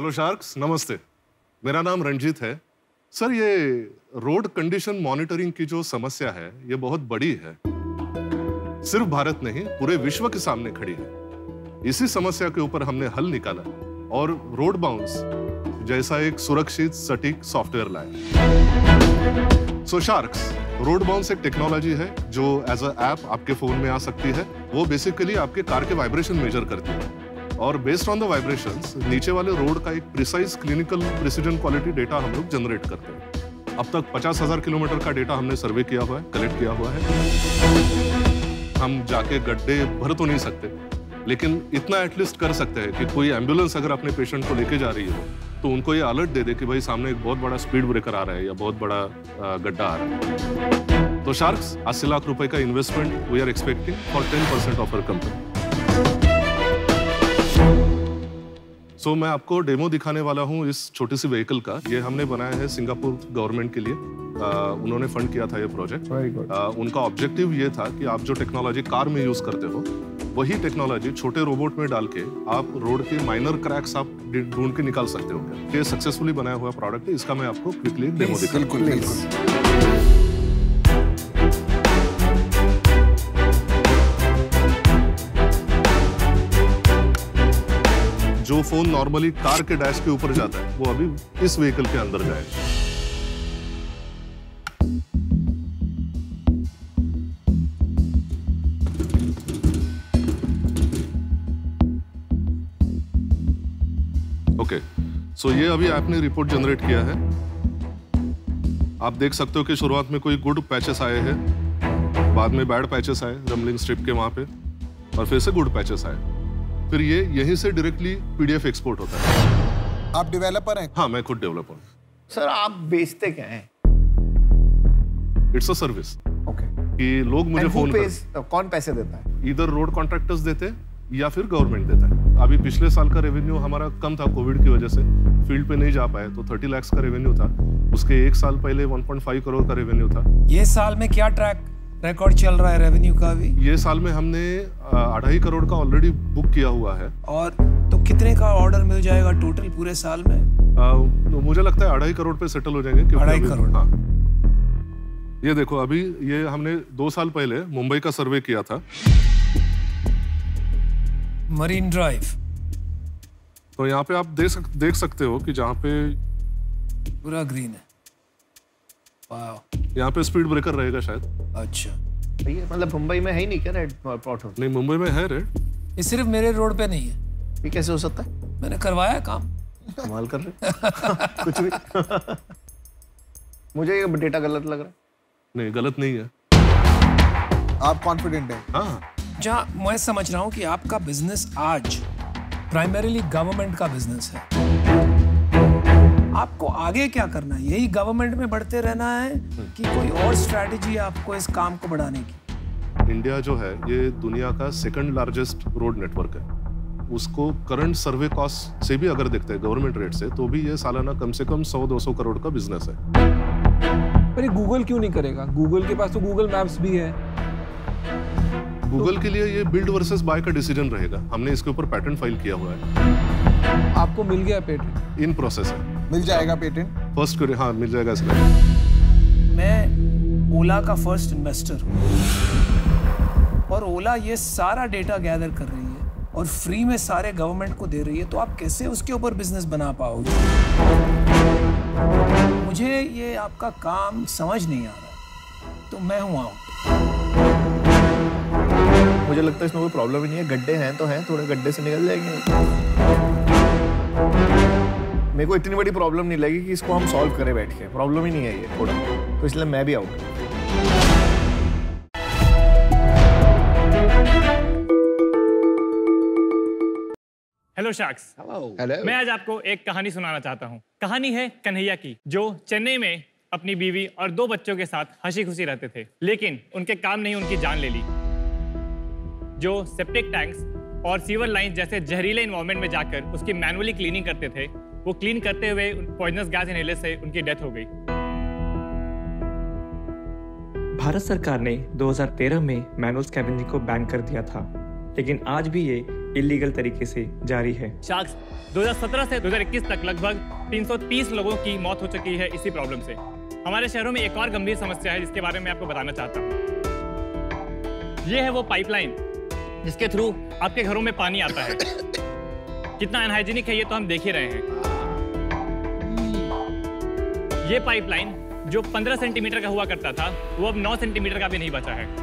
Hello sharks, नमस्ते। मेरा नाम रंजीत है। सर, ये रोड कंडीशन मॉनिटरिंग की जो समस्या है, ये बहुत बड़ी है। सिर्फ भारत नहीं, पूरे विश्व के सामने खड़ी है। इसी समस्या के ऊपर हमने हल निकाला और रोड बाउंस जैसा एक सुरक्षित सटीक सॉफ्टवेयर लाए। सो शार्क्स, रोड बाउंस एक टेक्नोलॉजी है जो एज अ ऐप आपके फोन में आ सकती है। वो बेसिकली आपके कार के वाइब्रेशन मेजर करती है और बेस्ड ऑन द वाइब्रेशंस नीचे वाले रोड का एक precise clinical precision quality data हम लोग जनरेट करते हैं। अब तक 50,000 किलोमीटर का डेटा हमने सर्वे किया हुआ है, कलेक्ट किया हुआ है। हम जाके गड्ढे भर तो नहीं सकते, लेकिन इतना एटलीस्ट कर सकते हैं कि कोई एम्बुलेंस अगर अपने पेशेंट को लेके जा रही है तो उनको ये अलर्ट दे दे कि भाई सामने एक बहुत बड़ा स्पीड ब्रेकर आ रहा है या बहुत बड़ा गड्ढा आ रहा है। तो शार्क्स, 80 लाख रुपए का investment we are expecting for 10% of our company. So मैं आपको डेमो दिखाने वाला हूँ इस छोटी सी व्हीकल का। ये हमने बनाया है सिंगापुर गवर्नमेंट के लिए। उन्होंने फंड किया था ये प्रोजेक्ट। उनका ऑब्जेक्टिव ये था कि आप जो टेक्नोलॉजी कार में यूज करते हो, वही टेक्नोलॉजी छोटे रोबोट में डाल के आप रोड के माइनर क्रैक्स आप ढूंढ के निकाल सकते हो। ये सक्सेसफुली बनाया हुआ प्रोडक्ट है। इसका मैं आपको क्विकली डेमो दिखाऊंगा। जो फोन नॉर्मली कार के डैश के ऊपर जाता है, वो अभी इस व्हीकल के अंदर जाएगा। ओके, सो ये अभी आपने रिपोर्ट जनरेट किया है। आप देख सकते हो कि शुरुआत में कोई गुड पैचेस आए हैं, बाद में बैड पैचेस आए रमलिंग स्ट्रिप के वहां पे, और फिर से गुड पैचेस आए। फिर ये यहीं से डायरेक्टली पीडीएफ एक्सपोर्ट होता है। आप डेवलपर हैं? हाँ, मैं खुद डेवलपर हूँ। सर, आप बेचते क्या हैं? It's a service. ओके। कि लोग मुझे फोन कौन पैसे देता है? इधर रोड कॉन्ट्रैक्टर्स देते हैं या फिर गवर्नमेंट देता है। अभी पिछले साल का रेवेन्यू हमारा कम था कोविड की वजह से, फील्ड पे नहीं जा पाए, तो 30 लाख का रेवेन्यू था। उसके एक साल पहले 1.5 करोड़ का रेवेन्यू था। ये साल में क्या ट्रैक रिकॉर्ड चल रहा है रेवेन्यू का? भी ये साल में हमने 2.5 करोड़ का ऑलरेडी बुक किया हुआ है। और तो कितने का ऑर्डर मिल जाएगा टोटल पूरे साल में? मुझे लगता है 2.5 करोड़ पे सेटल हो जाएंगे। 2.5 करोड़। हाँ, ये देखो, अभी ये हमने 2 साल पहले मुंबई का सर्वे किया था। Marine Drive. तो यहाँ पे आप देख सकते हो कि जहाँ पे पूरा ग्रीन है। वाह। यहाँ पे स्पीड ब्रेकर रहेगा शायद। अच्छा, भैया मतलब मुंबई में है ही नहीं क्या रेड प्लॉट? नहीं, मुंबई में है रेड। ये सिर्फ मेरे रोड पे नहीं है। ये कैसे हो सकता है? मैंने करवाया काम। कमाल कर रहे कुछ भी। मुझे ये डेटा गलत लग रहा है। नहीं, गलत नहीं है। आप कॉन्फिडेंट हैं? हाँ। जहाँ मैं समझ रहा हूँ कि आपका बिजनेस आज प्राइमरीली गवर्नमेंट का बिजनेस है। आपको आगे क्या करना है? यही गवर्नमेंट में बढ़ते रहना है कि कोई और स्ट्रैटेजी है आपको इस काम को बढ़ाने की? इंडिया जो है ये दुनिया का 2nd लार्जेस्ट रोड नेटवर्क है। उसको करंट सर्वे कॉस्ट से भी अगर देखते हैं गवर्नमेंट रेट से, तो भी ये सालाना कम से कम 100-200 करोड़ का बिजनेस है। पर ये गूगल क्यों नहीं करेगा? गूगल के पास तो गूगल मैप्स भी है। गूगल के लिए ये बिल्ड वर्सेस बाय का डिसीजन रहेगा। हमने इसके ऊपर पैटेंट फाइल किया हुआ है। आपको मिल गया पेटेंट? इन प्रोसेस है। मिल जाएगा पेटेंट? फर्स्ट करे, हाँ मिल जाएगा इसमें। मैं ओला का फर्स्ट इन्वेस्टर हूँ और ओला ये सारा डेटा गैदर कर रही है और फ्री में सारे गवर्नमेंट को दे रही है, तो आप कैसे उसके ऊपर बिजनेस बना पाओगे? मुझे ये आपका काम समझ नहीं आ रहा, तो मैं हूँ आउट। मुझे लगता है इसमें कोई प्रॉब्लम ही नहीं है। गड्ढे हैं तो हैं, थोड़े गड्ढे से निकल जाएंगे। मेरे को इतनी बड़ी प्रॉब्लम नहीं लगी कि इसको हम सॉल्व करें बैठ के। प्रॉब्लम ही नहीं है ये थोड़ा, तो इसलिए मैं भी आउट। Hello sharks. हेलो। मैं आज आपको एक कहानी सुनाना चाहता हूँ। कहानी है कन्हैया की, जो चेन्नई में अपनी बीवी और 2 बच्चों के साथ हंसी खुशी रहते थे, लेकिन उनके काम ने उनकी जान ले ली। जो सेप्टिक टैंक्स और सीवर लाइंस जैसे जहरीले एनवायरनमेंट में जाकर उसकी मैनुअली क्लीनिंग करते थे, वो क्लीन करते हुए पॉइजनस गैस इनहेलर से उनकी डेथ हो गई। भारत सरकार ने 2013 में मैनुअल स्कैवेंजिंग को बैन कर दिया था, लेकिन आज भी ये इलीगल तरीके से जारी है। शार्क्स 2017 से 2021 तक लगभग 330 लोगों की मौत हो चुकी है इसी प्रॉब्लम से। हमारे शहरों में एक और गंभीर समस्या है जिसके बारे में आपको बताना चाहता हूँ। ये है वो पाइपलाइन जिसके थ्रू आपके घरों में पानी आता है। कितना अनहाइजीनिक है ये तो हम देख ही रहे हैं। ये पाइपलाइन जो 15 सेंटीमीटर का हुआ करता था वो अब 9 सेंटीमीटर का भी नहीं बचा है।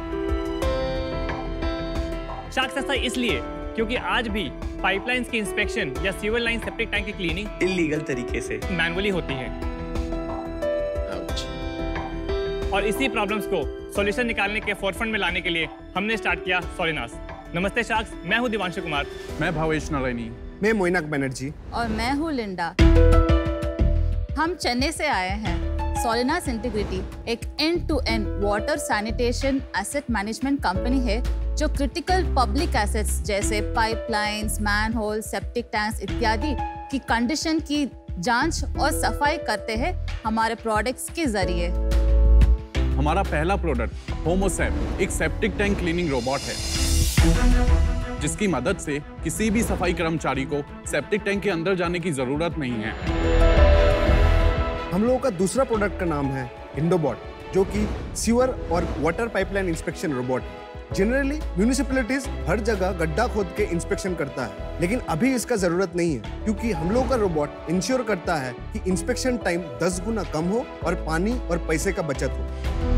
शार्क्स ऐसा इसलिए क्योंकि आज भी पाइपलाइंस की इंस्पेक्शन या सीवर लाइन सेप्टिक टैंक की क्लीनिंग इलीगल तरीके से मैनुअली होती है। और इसी प्रॉब्लम्स को सॉल्यूशन निकालने के फोरफ्रंट में लाने के लिए हमने स्टार्ट किया सोलिनास। नमस्ते शार्क्स, मैं हूं दिवांशु कुमार। मैं भावेश नारायणी। मैं मोइनाक बनर्जी। और मैं हूँ लिंडा। हम चेन्नई से आए हैं। सोलिनास इंटीग्रिटी एक end to end water sanitation asset management company है जो क्रिटिकल पब्लिक एसेट्स जैसे पाइपलाइंस, मैनहोल, सेप्टिक टैंक्स इत्यादि की कंडीशन की जांच और सफाई करते हैं हमारे प्रोडक्ट्स के जरिए। हमारा पहला प्रोडक्ट होमोसेप एक सेप्टिक टैंक क्लीनिंग रोबोट है जिसकी मदद से किसी भी सफाई कर्मचारी को सेप्टिक टैंक के अंदर जाने की जरूरत नहीं है। हम लोगों का दूसरा प्रोडक्ट का नाम है इंडोबॉट, जो कि सीवर और वाटर पाइपलाइन इंस्पेक्शन रोबोट है। जनरली म्यूनिसिपैलिटीज हर जगह गड्ढा खोद के इंस्पेक्शन करता है, लेकिन अभी इसका जरूरत नहीं है क्योंकि हम लोगों का रोबोट इंश्योर करता है कि इंस्पेक्शन टाइम 10 गुना कम हो और पानी और पैसे का बचत हो।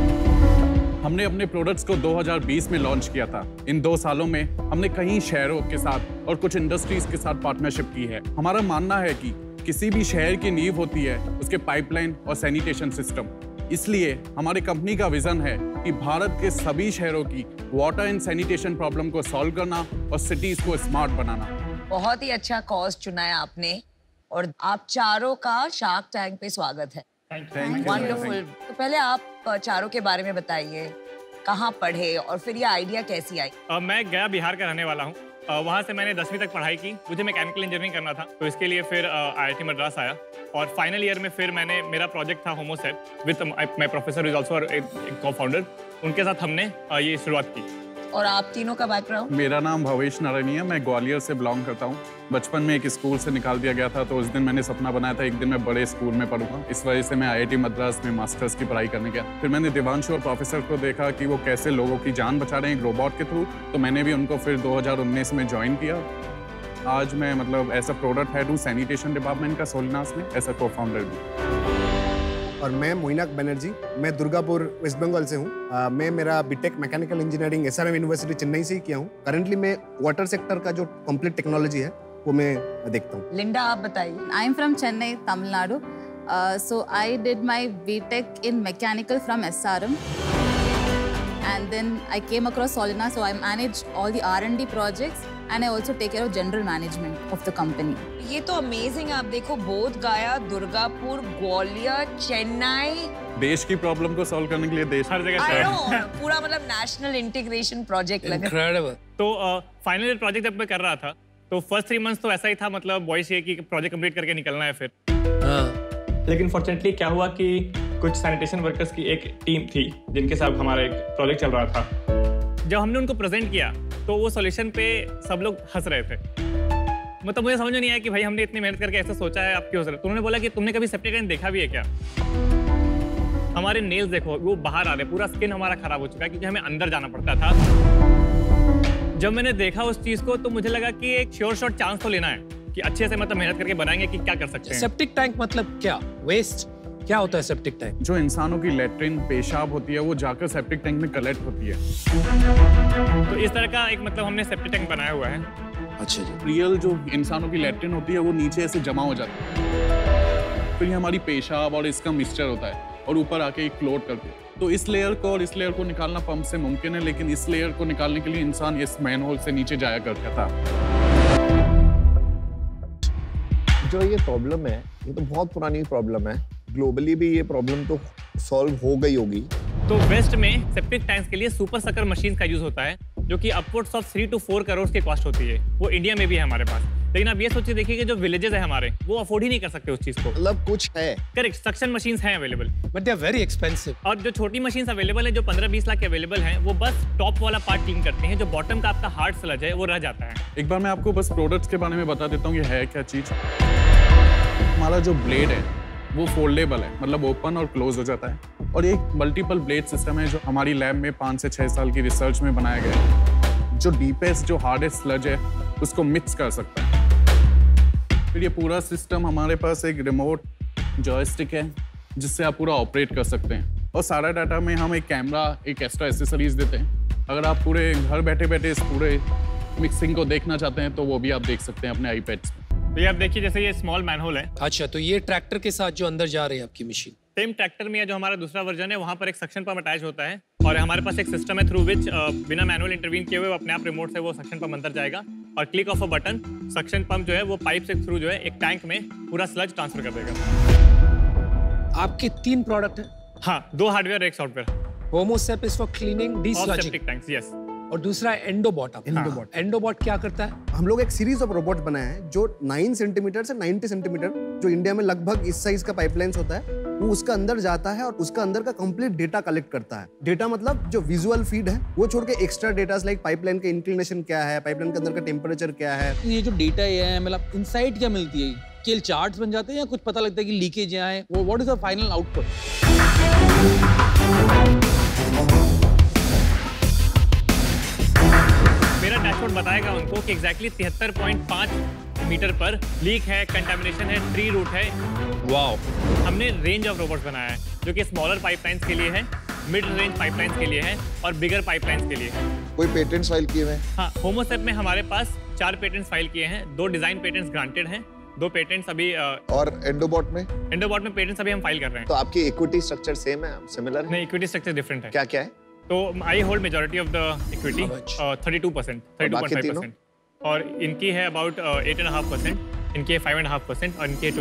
हमने अपने प्रोडक्ट्स को 2020 में लॉन्च किया था। इन 2 सालों में हमने कई शहरों के साथ और कुछ इंडस्ट्रीज के साथ पार्टनरशिप की है। हमारा मानना है कि किसी भी शहर की नींव होती है उसके पाइपलाइन और सैनिटेशन सिस्टम। इसलिए हमारे कंपनी का विजन है कि भारत के सभी शहरों की वाटर एंड सैनिटेशन प्रॉब्लम को सॉल्व करना और सिटीज को स्मार्ट बनाना। बहुत ही अच्छा कॉज चुना है आपने और आप चारों का शार्क टैंक पे स्वागत है। वंडरफुल। तो पहले आप चारों के बारे में बताइए, कहाँ पढ़े और फिर ये आइडिया कैसी आई? मैं गया बिहार का रहने वाला हूँ। वहाँ से मैंने 10वीं तक पढ़ाई की। मुझे मैकेनिकल इंजीनियरिंग करना था, तो इसके लिए फिर IIT मद्रास आया और फाइनल ईयर में फिर मैंने मेरा प्रोजेक्ट था Homosep with my professor is also एक को-फाउंडर। उनके साथ हमने ये शुरुआत की। और आप तीनों का बैकग्राउंड? मेरा नाम भावेश नारायणी है। मैं ग्वालियर से बिलोंग करता हूँ। बचपन में एक स्कूल से निकाल दिया गया था, तो उस दिन मैंने सपना बनाया था एक दिन मैं बड़े स्कूल में पढ़ूंगा। इस वजह से मैं IIT मद्रास में मास्टर्स की पढ़ाई करने गया। फिर मैंने दिवांशु और प्रोफेसर को देखा कि वो कैसे लोगों की जान बचा रहे हैं एक रोबोट के थ्रू, तो मैंने भी उनको फिर 2019 में ज्वाइन किया। आज मैं ऐसा प्रोडक्ट हेड हूँ सैनिटेशन डिपार्टमेंट का सोलिनास में, ऐसा को-फाउंडर भी। और मैं मोइनाक बनर्जी, मैं दुर्गापुर वेस्ट बंगाल से हूँ। मैं मेरा BTech mechanical engineering SRM university Chennai से ही किया हूँ। करंटली मैं वाटर सेक्टर का जो कंप्लीट टेक्नोलॉजी है वो मैं देखता हूँ। लिंडा, आप बताइए। I am from Chennai, Tamil Nadu. So I did my BTech in mechanical from SRM, and then I came across Solinas, so I manage all the R&D projects and I also take care of general management of the company. ये तो amazing है। आप देखो, बोध गया, दुर्गापुर, ग्वालियर, चेन्नई। देश की problem को सॉल्व करने के लिए देश हर जगह पूरा नेशनल इंटीग्रेशन प्रोजेक्ट लगा। Incredible। तो फाइनल ईयर प्रोजेक्ट जब मैं कर रहा था तो फर्स्ट 3 मंथ्स तो ऐसा ही था, बॉयस ये कि प्रोजेक्ट कंप्लीट करके निकलना है फिर। लेकिन फॉर्चुनेटली क्या हुआ कि कुछ सैनिटेशन वर्कर्स की एक टीम थी जिनके साथ हमारा एक प्रोजेक्ट चल रहा था। जब हमने उनको प्रेजेंट किया तो वो सॉल्यूशन पे सब लोग हंस रहे थे। मुझे समझ में नहीं आया कि भाई हमने इतनी मेहनत करके ऐसा सोचा है, आप क्यों हंस रहे? तो उन्होंने बोला कि तुमने कभी सेप्टिक टैंक देखा भी है क्या? हमारे नेल्स देखो, वो बाहर आ रहे, पूरा स्किन हमारा खराब हो चुका है क्योंकि हमें अंदर जाना पड़ता था। जब मैंने देखा उस चीज को तो मुझे लगा कि एक श्योर शॉट चांस तो लेना है कि अच्छे से मेहनत करके बनाएंगे कि क्या कर सकते हैं। सेप्टिक टैंक मतलब क्या? वेस्ट क्या होता है सेप्टिक टैंक? जो इंसानों की लेट्रिन पेशाब होती है वो जाकर सेप्टिक टैंक में कलेक्ट होती है। तो इस तरह का एक हमने सेप्टिक टैंक बनाया हुआ है। अच्छा जी। रियल जो इंसानों की लेट्रिन होती है वो नीचे ऐसे जमा हो जाती है, फिर ये हमारी पेशाब और इसका मिक्सचर होता है और ऊपर आके एक फ्लोट करती है। तो इस लेयर को और इस लेयर को निकालना पंप से मुमकिन है, लेकिन इस लेयर को निकालने के लिए इंसान इस मैनहोल से नीचे जाया करता था। जो ये प्रॉब्लम है ये तो बहुत पुरानी प्रॉब्लम है। ग्लोबली भी ये प्रॉब्लम तो सॉल्व हो गई होगी। तो वेस्ट में सेप्टिक टैंक्स के लिए सुपर सकर मशीन का यूज होता है जो कि अपवर्ड्स ऑफ 3 to 4 करोड़ की कॉस्ट होती है। वो इंडिया में भी है हमारे पास। लेकिन आप ये सोचिए देखिए कि जो विलेजेस है हमारे वो अफोर्ड ही नहीं कर सकते उस चीज को। मतलब कुछ है। करेक्ट, सक्शन मशीन्स हैं available, but they are very expensive. और जो छोटी मशीन्स अवेलेबल है जो 15-20 लाख के अवेलेबल हैं, वो बस टॉप वाला पार्ट क्लीन करती हैं, जो बॉटम का आपका हार्ड स्लज है वो रह जाता है। एक बार मैं आपको बस प्रोडक्ट्स के बारे में बता देता हूँ, ये है क्या चीज। हमारा जो ब्लेड है वो फोल्डेबल है, मतलब ओपन और क्लोज हो जाता है, और एक मल्टीपल ब्लेड सिस्टम है जो हमारी लैब में 5 से 6 साल की रिसर्च में बनाया गया है, जो डीपेस्ट जो हार्डेस्ट स्लज है उसको मिक्स कर सकता है। फिर ये पूरा सिस्टम हमारे पास एक रिमोट जॉयस्टिक है जिससे आप पूरा ऑपरेट कर सकते हैं, और सारा डाटा में हम एक कैमरा, एक एक्स्ट्रा एसेसरीज देते हैं। अगर आप पूरे घर बैठे बैठे इस पूरे मिक्सिंग को देखना चाहते हैं तो वो भी आप देख सकते हैं अपने आईपैड्स में। तो ये आप देखिए जैसे ये स्मॉल मैनहोल है। अच्छा, तो ये ट्रैक्टर के साथ जो अंदर जा रही है आपकी मशीन, सेम ट्रैक्टर में जो हमारा दूसरा वर्जन है वहाँ पर एक सक्शन पंप अटैच होता है, और हमारे पास एक सिस्टम है थ्रू विच बिना मैनुअल इंटरवीन किए हुए अपने आप रिमोट से वो सक्शन पंप अंदर जाएगा, और click of a button suction pump जो है वो पाइप से थ्रू जो है एक टैंक में पूरा स्लज ट्रांसफर कर देगा। आपके 3 प्रोडक्ट हैं? हाँ, 2 हार्डवेयर और 1 software. Homosep is for cleaning dislodging tanks, yes, और दूसरा एंडोबॉट। एंडोबॉट क्या करता है? हम लोग एक सीरीज ऑफ रोबोट बनाए हैं जो 9 सेंटीमीटर से 90 सेंटीमीटर, जो इंडिया में लगभग इस साइज का पाइपलाइंस होता है, वो उसका अंदर जाता है और उसका अंदर का कंप्लीट डेटा कलेक्ट करता है। डेटा मतलब जो विजुअल फीड है वो छोड़ के एक्स्ट्रा डेटा लाइक पाइपलाइन का इंक्लिनेशन क्या है, पाइपलाइन के अंदर का टेम्परेचर क्या है। ये जो डेटा है मतलब इनसाइट क्या मिलती है? केवल चार्ट्स बन जाते हैं या कुछ पता लगता है कि लीकेज यहाँ है? वो what is the final output? मेरा डैशबोर्ड बताएगा उनको कि एग्जैक्टली 73.5 मीटर पर लीक है, कंटामिनेशन है, ट्री रूट है। वाओ। हमने रेंज ऑफ रोबोट्स बनाया है जो कि स्मॉलर पाइपलाइंस के लिए है, मिड रेंज पाइपलाइंस के लिए है और बिगर पाइपलाइंस के लिए है। कोई पेटेंट्स फाइल किए हुए? हाँ, होमोसेप में हमारे पास 4 पेटेंट्स फाइल किए हैं, 2 डिजाइन पेटेंट्स ग्रांटेड हैं, 2 पेटेंट्स अभी और एंडोबॉट में? एंडोबॉट में पेटेंट्स अभी हम फाइल कर रहे हैं। तो आपकी इक्विटी स्ट्रक्चर सेम है, सिमिलर है? नहीं, इक्विटी स्ट्रक्चर डिफरेंट है। क्या क्या है? तो I hold majority of the equity, 32%, 32.5%, और इनकी है अबाउट 8.5%, इनकी है 5.5% और इनकी है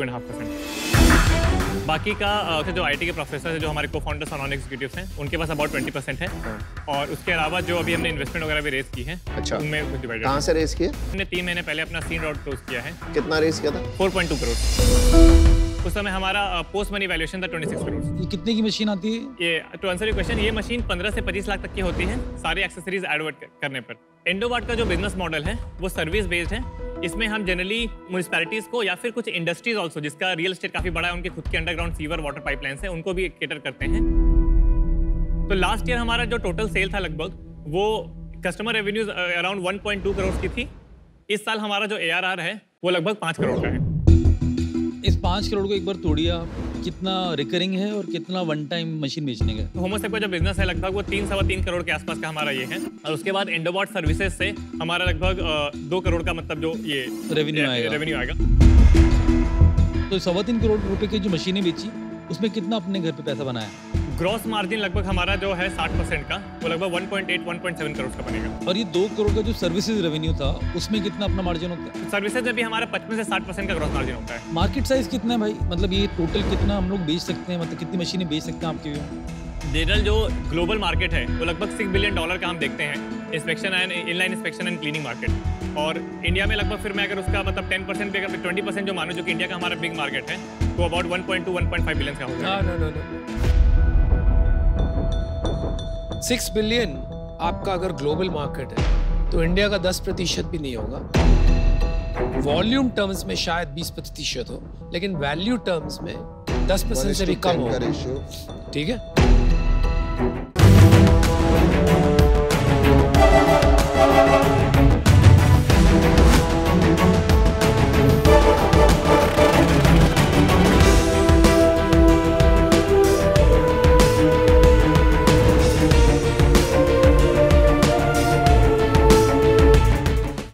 2.5%। बाकी का जो आईटी के प्रोफेसर है, जो हमारे को फाउंडर्स और नॉन एग्जीक्यूटिव्स हैं, उनके पास अबाउट 20% है, और उसके अलावा जो अभी हमने इन्वेस्टमेंट वगैरह भी रेस की है। अच्छा, उनमें कुछ डिवाइडेड। कहाँ से रेस किए? हमने 3 महीने पहले अपना सीड राउंड क्लोज किया है। कितना रेस किया था? 4.2 करोड़। उस समय हमारा पोस्ट मनी वैल्यूएशन था 26 करोड़। ये कितने की मशीन आती है? ये टू आंसर योर क्वेश्चन, ये मशीन 15 से 25 लाख तक की होती है सारे एक्सेसरीज एड करने पर। एंडोबॉट का जो बिजनेस मॉडल है वो सर्विस बेस्ड है। इसमें हम जनरली म्युनिसिपैलिटीज को या फिर कुछ इंडस्ट्रीज ऑल्सो जिसका रियल एस्टेट काफी बड़ा है, उनके खुद के अंडरग्राउंड सीवर वाटर पाइपलाइंस है, उनको भी केटर करते हैं। तो लास्ट ईयर हमारा जो टोटल सेल था लगभग वो कस्टमर रेवेन्यूज अराउंड 1.2 करोड़ की थी। इस साल हमारा जो ARR है वो लगभग 5 करोड़ का है। इस 5 करोड़ को एक बार तोड़िए आप, कितना रिकरिंग है और कितना वन टाइम मशीन बेचने का? होमोसेप का जो बिजनेस है लगभग वो 3-3.25 करोड़ के आसपास का हमारा ये है, और उसके बाद एंडोबॉट सर्विसेज से हमारा लगभग 2 करोड़ का मतलब जो ये रेवेन्यू आएगा। तो 3.25 करोड़ रुपए की जो मशीनें बेची उसमें कितना अपने घर पे पैसा बनाया? ग्रॉस मार्जिन लगभग हमारा जो है 60% का, वो लगभग 1.8-1.7 करोड़ का बनेगा। और ये 2 करोड़ का जो सर्विसेज रेवेन्यू था उसमें कितना अपना मार्जिन होता है? सर्विसेज में भी हमारा 25 से 60% का ग्रॉस मार्जिन होता है। मार्केट साइज कितना है भाई? मतलब ये टोटल कितना हम लोग बेच सकते हैं, मतलब कितनी मशीनें बेच सकते हैं आपके? जनरल जो ग्लोबल मार्केट है वो लगभग $6 बिलियन का हम देखते हैं, inspection and inline inspection and cleaning market. और इंडिया में लगभग फिर मैं अगर उसका मतलब 10% भी अगर 20% जो मानो, जो कि इंडिया का हमारा बिग मार्केट है, तो अबाउट 1.2-1.5 बिलियन का होगा। नो 6 बिलियन आपका अगर ग्लोबल मार्केट है तो इंडिया का 10% भी नहीं होगा। वॉल्यूम टर्म्स में शायद 20% हो, लेकिन वैल्यू टर्म्स में 10% से भी कम होगा। ठीक है।